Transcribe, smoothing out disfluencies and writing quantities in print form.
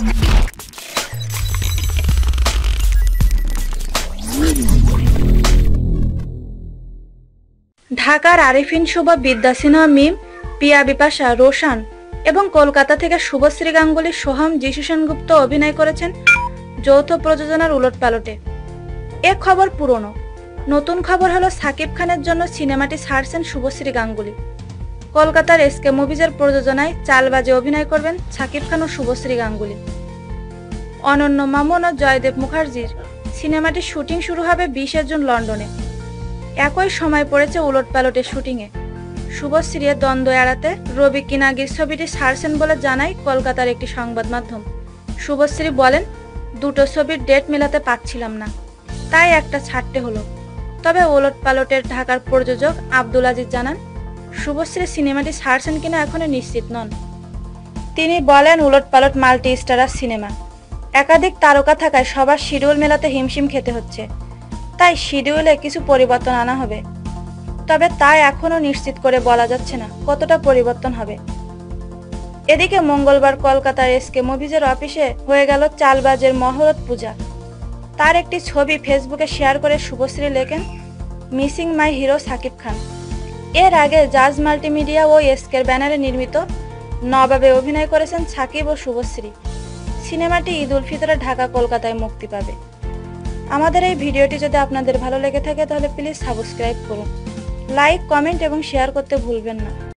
ঢাকার আরিফিন শুভ, বিদ্যা সিনহা মিম, পিয়া বিপাশা, রোশান এবং কলকাতা থেকে শুভশ্রী গাঙ্গুলি, সোহম, যিশু সেনগুপ্ত অভিনয় করেছেন যৌথ প্রযোজনার উলটপালটে। এ খবর পুরনো। নতুন খবর হলো সাকিব খানের জন্য সিনেমাটি ছাড়ছেন শুভশ্রী গাঙ্গুলি। কলকাতার এসকে মুভিজের প্রযোজনায় চালবাজে অভিনয় করবেন সাকিব খান ও শুভশ্রী গাঙ্গুলি। অনন্য মামুন ও জয়দেব মুখার্জির সিনেমাটির শুটিং শুরু হবে 20 জুন লন্ডনে। একই সময় পড়েছে উলটপালটের শুটিংয়ে। শুভশ্রী দ্বন্দ্ব এড়াতে রবি কিনাগির ছবিটি ছাড়ছেন বলে জানায় কলকাতার একটি সংবাদ মাধ্যম। শুভশ্রী বলেন, দুটো ছবির ডেট মেলাতে পারছিলাম না, তাই একটা ছাড়তে হলো। তবে উলটপালটের ঢাকার প্রযোজক আব্দুল আজিজ জানান, শুভশ্রী সিনেমাটি ছাড়ছেন কিনা এখনো নিশ্চিত নন। তিনি বলেন, উলটপালট মাল্টি স্টারার সিনেমা, একাধিক তারকা থাকায় সবার শিডিউল মেলাতে হিমশিম খেতে হচ্ছে, তাই শিডিউলে কিছু পরিবর্তন আনা হবে। তবে তা এখনো নিশ্চিত করে বলা যাচ্ছে না কতটা পরিবর্তন হবে। এদিকে মঙ্গলবার কলকাতার এসকে মুভিজের অফিসে হয়ে গেল চালবাজের মহরত পূজা। তার একটি ছবি ফেসবুকে শেয়ার করে শুভশ্রী লেখেন, missing my hero Shakib Khan. এর আগে জাজ মাল্টিমিডিয়া ও এসকের ব্যানারে নির্মিত নবাবে অভিনয় করেছেন সাকিব ও শুভশ্রী। সিনেমাটি ঈদ উল ফিতরে ঢাকা কলকাতায় মুক্তি পাবে। আমাদের এই ভিডিওটি যদি আপনাদের ভালো লেগে থাকে তাহলে প্লিজ সাবস্ক্রাইব করুন, লাইক, কমেন্ট এবং শেয়ার করতে ভুলবেন না।